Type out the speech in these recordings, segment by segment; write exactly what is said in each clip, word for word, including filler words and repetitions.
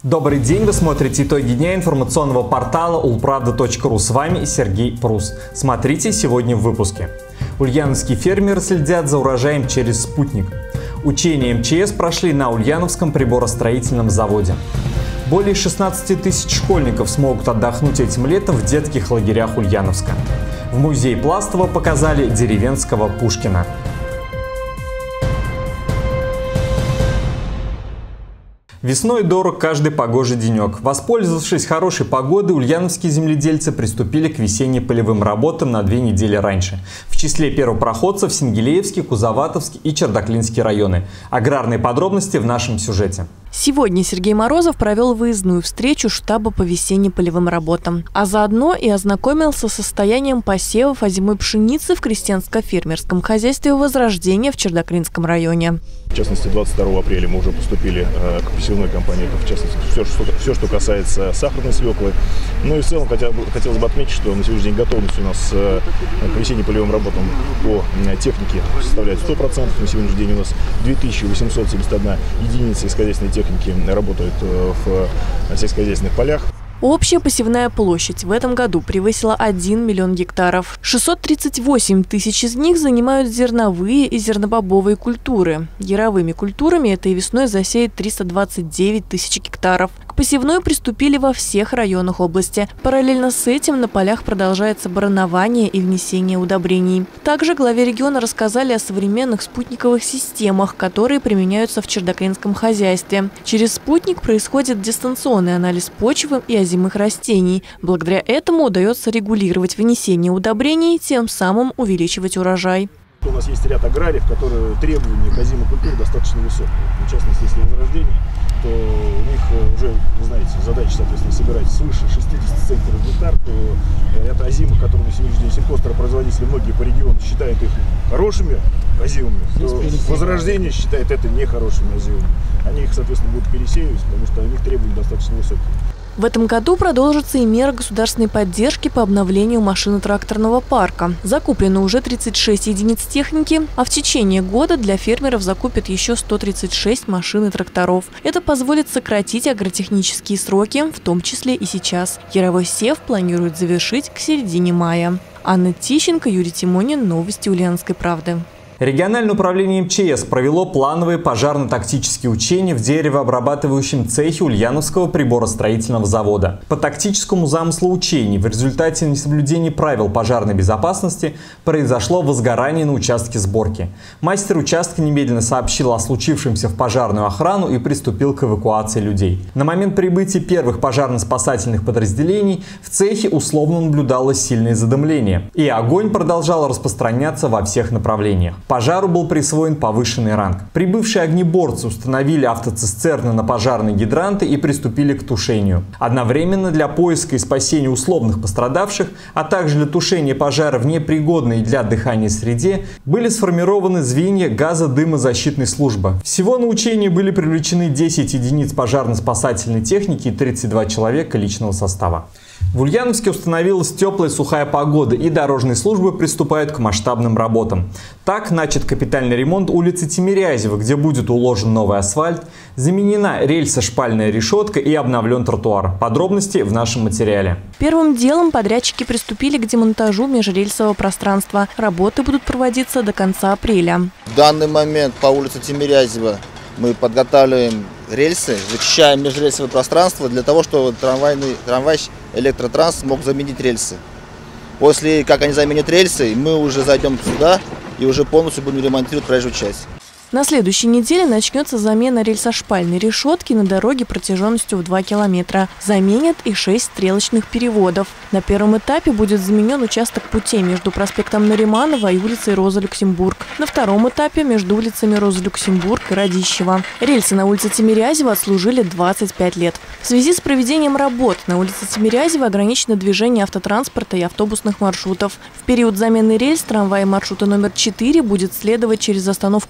Добрый день, вы смотрите итоги дня информационного портала улправда точка ру. С вами Сергей Прус. Смотрите сегодня в выпуске. Ульяновские фермеры следят за урожаем через спутник. Учения эм че эс прошли на Ульяновском приборостроительном заводе. Более шестнадцати тысяч школьников смогут отдохнуть этим летом в детских лагерях Ульяновска. В музее Пластова показали деревенского Пушкина. Весной дорог каждый погожий денек. Воспользовавшись хорошей погодой, ульяновские земледельцы приступили к весенне-полевым работам на две недели раньше. В числе первопроходцев Сингелеевский, Кузоватовский и Чердаклинский районы. Аграрные подробности в нашем сюжете. Сегодня Сергей Морозов провел выездную встречу штаба по весенне-полевым работам, а заодно и ознакомился с состоянием посевов озимой пшеницы в крестьянско-фермерском хозяйстве «Возрождение» в Чердаклинском районе. В частности, двадцать второго апреля мы уже поступили э, к посевной кампании, в частности, все что, все, что касается сахарной свеклы. Ну и в целом хотя, хотелось бы отметить, что на сегодняшний день готовность у нас э, к весенне-полевым работам по э, технике составляет сто процентов. На сегодняшний день у нас две тысячи восемьсот семьдесят одна единица искозяйственной техники работает э, в сельскохозяйственных полях. Общая посевная площадь в этом году превысила один миллион гектаров. шестьсот тридцать восемь тысяч из них занимают зерновые и зернобобовые культуры. Яровыми культурами этой весной засеет триста двадцать девять тысяч гектаров. К посевной приступили во всех районах области. Параллельно с этим на полях продолжается баранование и внесение удобрений. Также главе региона рассказали о современных спутниковых системах, которые применяются в чердаклинском хозяйстве. Через спутник происходит дистанционный анализ почвы и озимых растений. Благодаря этому удается регулировать внесение удобрений, тем самым увеличивать урожай. У нас есть ряд аграриев, которые требования к озимой культуре достаточно высокие. В частности, если возрождение, то у них уже, вы знаете, задача, соответственно, собирать свыше шестидесяти центнеров гектар, то это озимых, которые на сегодняшний день сельхозтоваропроизводители многие по региону считают их хорошими озимыми, то возрождение считает это нехорошими озимыми. Они их, соответственно, будут пересеивать, потому что у них требования достаточно высокие. В этом году продолжатся и меры государственной поддержки по обновлению машино-тракторного парка. Закуплено уже тридцать шесть единиц техники, а в течение года для фермеров закупят еще сто тридцать шесть машин и тракторов. Это позволит сократить агротехнические сроки, в том числе и сейчас. Яровой сев планируют завершить к середине мая. Анна Тищенко, Юрий Тимонин. Новости Ульяновской правды. Региональное управление эм че эс провело плановые пожарно-тактические учения в деревообрабатывающем цехе Ульяновского приборостроительного завода. По тактическому замыслу учений в результате несоблюдения правил пожарной безопасности произошло возгорание на участке сборки. Мастер участка немедленно сообщил о случившемся в пожарную охрану и приступил к эвакуации людей. На момент прибытия первых пожарно-спасательных подразделений в цехе условно наблюдалось сильное задымление, и огонь продолжал распространяться во всех направлениях. Пожару был присвоен повышенный ранг. Прибывшие огнеборцы установили автоцистерны на пожарные гидранты и приступили к тушению. Одновременно для поиска и спасения условных пострадавших, а также для тушения пожара в непригодной для дыхания среде, были сформированы звенья газодымозащитной службы. Всего на учения были привлечены десять единиц пожарно-спасательной техники и тридцать два человека личного состава. В Ульяновске установилась теплая сухая погода, и дорожные службы приступают к масштабным работам. Так начат капитальный ремонт улицы Тимирязева, где будет уложен новый асфальт, заменена рельсо-шпальная решетка и обновлен тротуар. Подробности в нашем материале. Первым делом подрядчики приступили к демонтажу межрельсового пространства. Работы будут проводиться до конца апреля. В данный момент по улице Тимирязева мы подготавливаем рельсы, вычищаем межрельсовое пространство для того, чтобы трамвайный, трамвай электротранс мог заменить рельсы. После как они заменят рельсы, мы уже зайдем сюда и уже полностью будем ремонтировать проезжую часть. На следующей неделе начнется замена рельсошпальной решетки на дороге протяженностью в два километра. Заменят и шесть стрелочных переводов. На первом этапе будет заменен участок путей между проспектом Нариманова и улицей Роза-Люксембург. На втором этапе между улицами Роза-Люксембург и Радищева. Рельсы на улице Тимирязева отслужили двадцать пять лет. В связи с проведением работ на улице Тимирязева ограничено движение автотранспорта и автобусных маршрутов. В период замены рельс трамвай маршрута номер четыре будет следовать через остановку Дамба.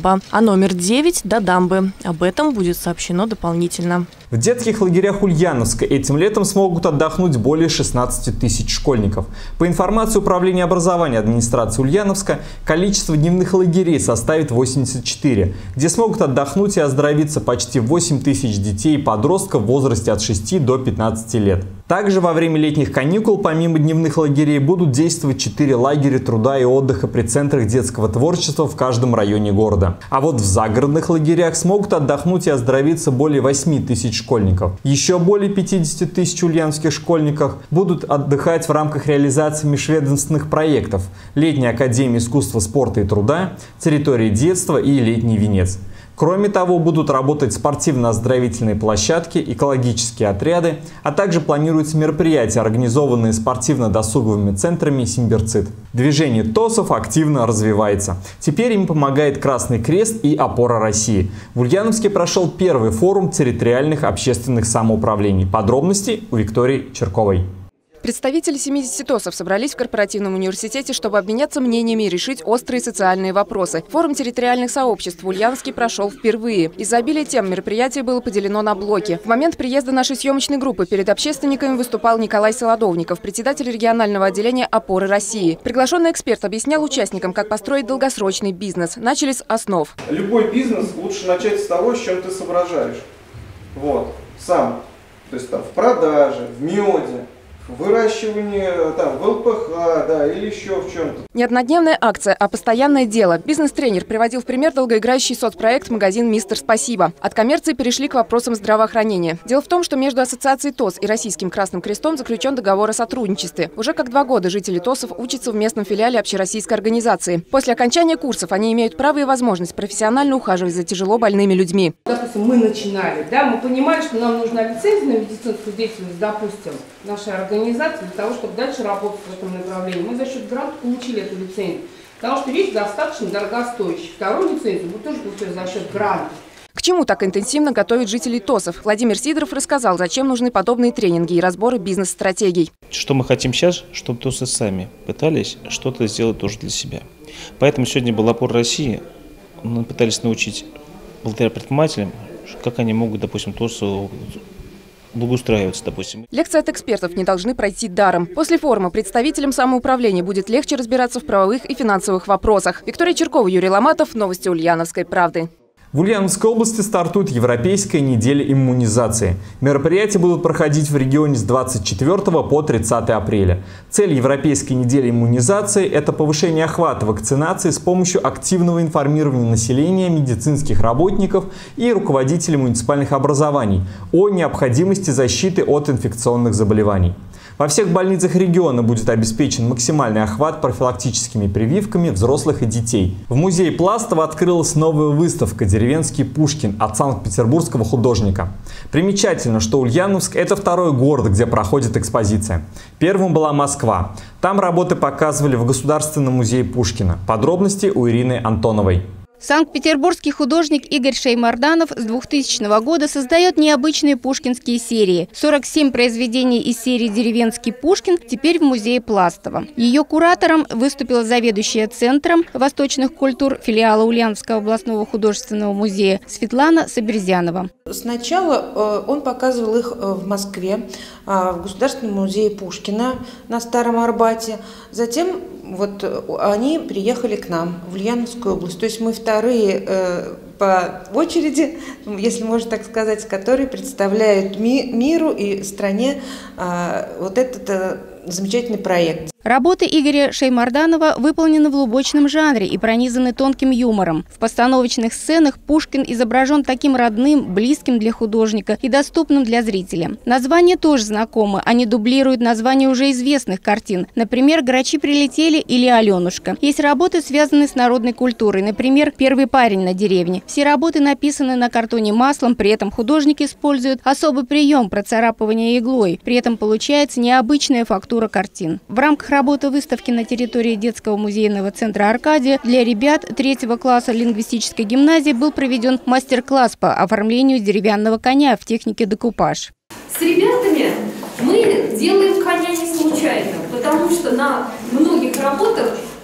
дамба, а номер девять – до дамбы. Об этом будет сообщено дополнительно. В детских лагерях Ульяновска этим летом смогут отдохнуть более шестнадцати тысяч школьников. По информации Управления образования администрации Ульяновска, количество дневных лагерей составит восемьдесят четыре, где смогут отдохнуть и оздоровиться почти восемь тысяч детей и подростков в возрасте от шести до пятнадцати лет. Также во время летних каникул, помимо дневных лагерей, будут действовать четыре лагеря труда и отдыха при центрах детского творчества в каждом районе города. А вот в загородных лагерях смогут отдохнуть и оздоровиться более восьми тысяч школьников. Еще более пятидесяти тысяч ульяновских школьников будут отдыхать в рамках реализации межведомственных проектов «Летняя академия искусства, спорта и труда», «Территория детства» и «Летний венец». Кроме того, будут работать спортивно-оздоровительные площадки, экологические отряды, а также планируются мероприятия, организованные спортивно-досуговыми центрами «Симбирцит». Движение ТОСов активно развивается. Теперь им помогает Красный Крест и Опора России. В Ульяновске прошел первый форум территориальных общественных самоуправлений. Подробности у Виктории Черковой. Представители семидесяти ТОСов собрались в корпоративном университете, чтобы обменяться мнениями и решить острые социальные вопросы. Форум территориальных сообществ в Ульяновске прошел впервые. Из-за обилия тем мероприятие было поделено на блоки. В момент приезда нашей съемочной группы перед общественниками выступал Николай Солодовников, председатель регионального отделения «Опоры России». Приглашенный эксперт объяснял участникам, как построить долгосрочный бизнес. Начали с основ. Любой бизнес лучше начать с того, с чем ты соображаешь. Вот, сам. То есть там в продаже, в меде, выращивание там, в эл пэ ха, да, или еще в чем-то. Не однодневная акция, а постоянное дело. Бизнес-тренер приводил в пример долгоиграющий соцпроект «Магазин Мистер Спасибо». От коммерции перешли к вопросам здравоохранения. Дело в том, что между Ассоциацией ТОС и Российским Красным Крестом заключен договор о сотрудничестве. Уже как два года жители ТОСов учатся в местном филиале общероссийской организации. После окончания курсов они имеют право и возможность профессионально ухаживать за тяжело больными людьми. Допустим, мы начинали, да, мы понимали, что нам нужна лицензия на медицинскую деятельность, допустим, нашей организации, для того, чтобы дальше работать в этом направлении. Мы за счет гранта получили эту лицензию, потому что вещь достаточно дорогостоящая. Вторую лицензию мы тоже получили за счет гранта. К чему так интенсивно готовят жителей ТОСов? Владимир Сидоров рассказал, зачем нужны подобные тренинги и разборы бизнес-стратегий. Что мы хотим сейчас, чтобы ТОСы сами пытались что-то сделать тоже для себя. Поэтому сегодня был «Опора России». Мы пытались научить благодаря предпринимателям, как они могут, допустим, ТОСы благоустраиваться, допустим. Лекции от экспертов не должны пройти даром. После форума представителям самоуправления будет легче разбираться в правовых и финансовых вопросах. Виктория Черкова, Юрий Ломатов. Новости Ульяновской правды. В Ульяновской области стартует Европейская неделя иммунизации. Мероприятия будут проходить в регионе с двадцать четвёртого по тридцатое апреля. Цель Европейской недели иммунизации – это повышение охвата вакцинации с помощью активного информирования населения, медицинских работников и руководителей муниципальных образований о необходимости защиты от инфекционных заболеваний. Во всех больницах региона будет обеспечен максимальный охват профилактическими прививками взрослых и детей. В музее Пластова открылась новая выставка «Деревенский Пушкин» от санкт-петербургского художника. Примечательно, что Ульяновск – это второй город, где проходит экспозиция. Первым была Москва. Там работы показывали в Государственном музее Пушкина. Подробности у Ирины Антоновой. Санкт-петербургский художник Игорь Шеймарданов с двухтысячного года создает необычные пушкинские серии. сорок семь произведений из серии «Деревенский Пушкин» теперь в музее Пластова. Ее куратором выступила заведующая Центром восточных культур филиала Ульяновского областного художественного музея Светлана Саберзянова. Сначала он показывал их в Москве, в Государственном музее Пушкина на Старом Арбате. Затем вот они приехали к нам в Ульяновскую область. То есть мы вторые э, по очереди, если можно так сказать, которые представляют ми миру и стране э, вот этот э, замечательный проект. Работы Игоря Шеймарданова выполнены в лубочном жанре и пронизаны тонким юмором. В постановочных сценах Пушкин изображен таким родным, близким для художника и доступным для зрителя. Названия тоже знакомы, они дублируют названия уже известных картин, например, «Грачи прилетели» или «Аленушка». Есть работы, связанные с народной культурой, например, «Первый парень на деревне». Все работы написаны на картоне маслом, при этом художник использует особый прием процарапывания иглой, при этом получается необычная фактура картин. В рамках работы выставки на территории детского музейного центра «Аркадия» для ребят третьего класса лингвистической гимназии был проведен мастер-класс по оформлению деревянного коня в технике декупаж. С ребятами мы делаем коня не случайно, потому что на многих работах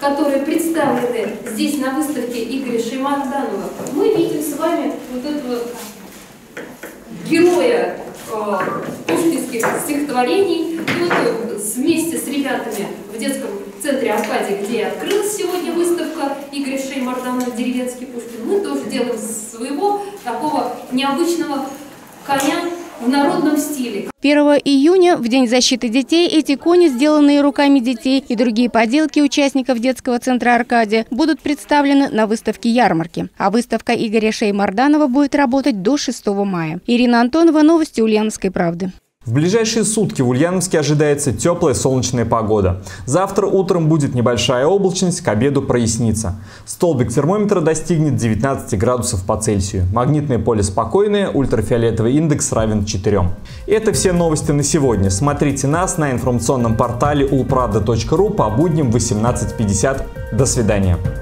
которые представлены здесь на выставке Игоря Шеймарданова, мы видим с вами вот этого героя э, пушкинских стихотворений. И вот вместе с ребятами в детском центре Аркадия, где открылась сегодня выставка Игоря Шеймарданова «Деревенский Пушкин», мы тоже делаем своего такого необычного коня в народном стиле. первого июня, в День защиты детей, эти кони, сделанные руками детей, и другие поделки участников детского центра «Аркадия» будут представлены на выставке ярмарки. А выставка Игоря Шеймарданова будет работать до шестого мая. Ирина Антонова, новости Ульяновской правды. В ближайшие сутки в Ульяновске ожидается теплая солнечная погода. Завтра утром будет небольшая облачность, к обеду прояснится. Столбик термометра достигнет девятнадцати градусов по Цельсию. Магнитное поле спокойное, ультрафиолетовый индекс равен четырем. Это все новости на сегодня. Смотрите нас на информационном портале улправда точка ру по будням в восемнадцать пятьдесят. До свидания.